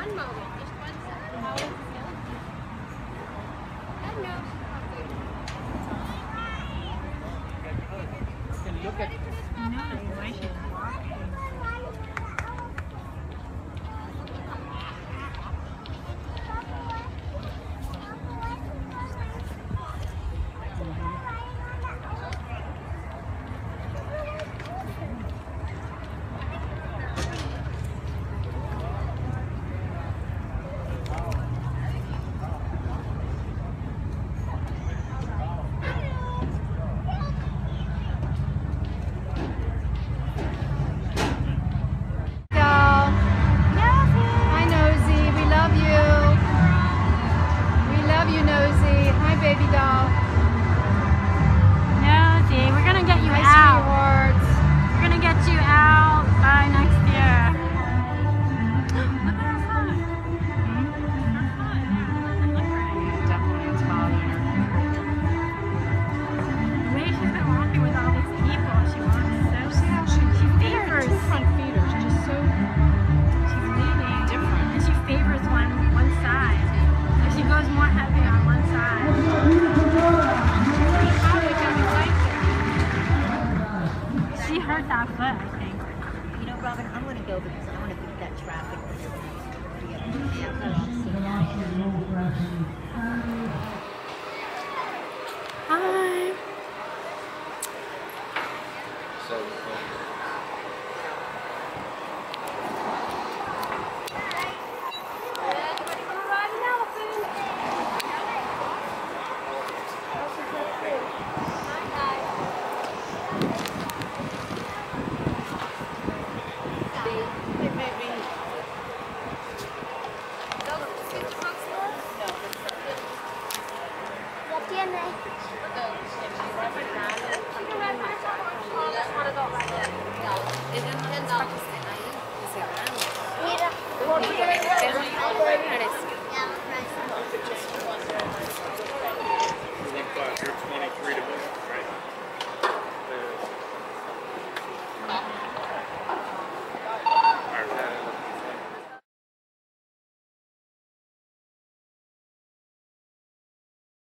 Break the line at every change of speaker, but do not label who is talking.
One moment, just 1 second. How is it still? No.
Can you look at
No, why should I walk?
Hi Nosey, we love you. We love you Nosey. Hi baby doll.
Nosey, we're gonna get you
Hi
out.
sweetheart.
We're gonna get you out by next year. Look at her foot. Her foot, yeah, doesn't look right.
Definitely taller.
The way she's been walking with all these people, she walks so
See how she
favors.
Her front feet are just so
She's leading.
different.
And she favors one side. So she goes more heavy on one side. She hurt that foot, I think.
You know, Robin, I'm going to go because I want to beat that traffic. Yeah.